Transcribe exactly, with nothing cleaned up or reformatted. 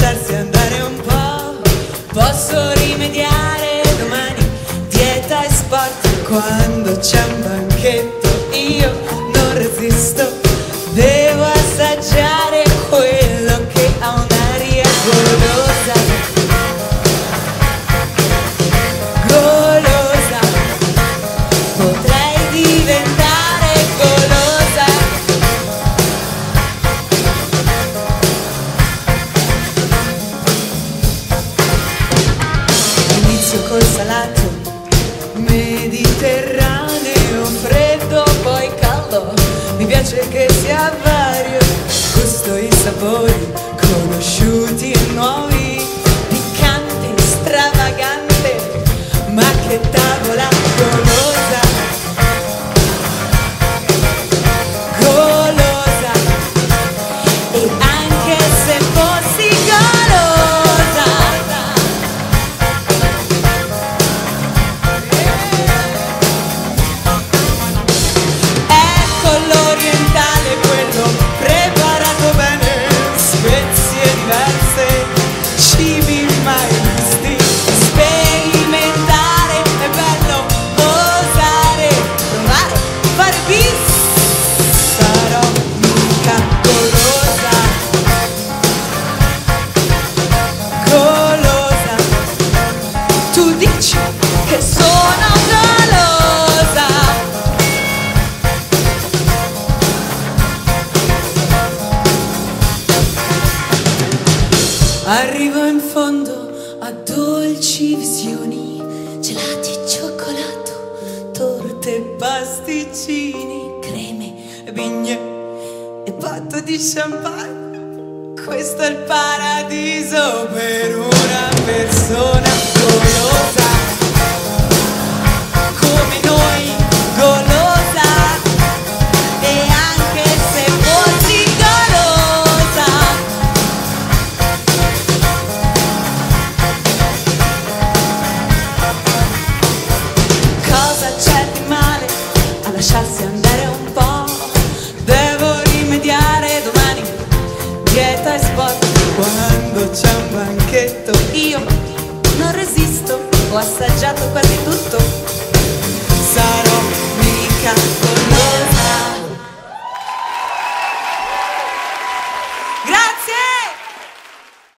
lasciarsi andare un po'. Posso rimediare domani, dieta e sport. Quando c'è un banchetto io non resisto, devo assaggiare quello che ha un'aria golosa. Golosa, potrei diventare golosa. Inizio col salato mediterraneo, freddo poi caldo, mi piace che sia vario, gusto i sapori conosciuti e nuovi, piccante, stravagante, ma che tavola golosa. Golosa, e anche se fossi golosa, ecco l'orientale, quello preparato bene, spezie diverse, cibi mai visti, sperimentare è bello, osare, provare, fare bis. Sarò mica golosa, golosa, tu dici che sono golosa. Arrivo in fondo a dolci visioni, gelati, cioccolato, torte e pasticcini, creme, vigne e patto di champagne. Questo è il paradiso per una persona golosa, come noi, golosa, e anche se fossi golosa. Cosa c'è di male a lasciarsi andare un po'? Devo rimediare domani, dieta e sport. Quando c'è un banchetto io non resisto, ho assaggiato quasi tutto. Sarò mica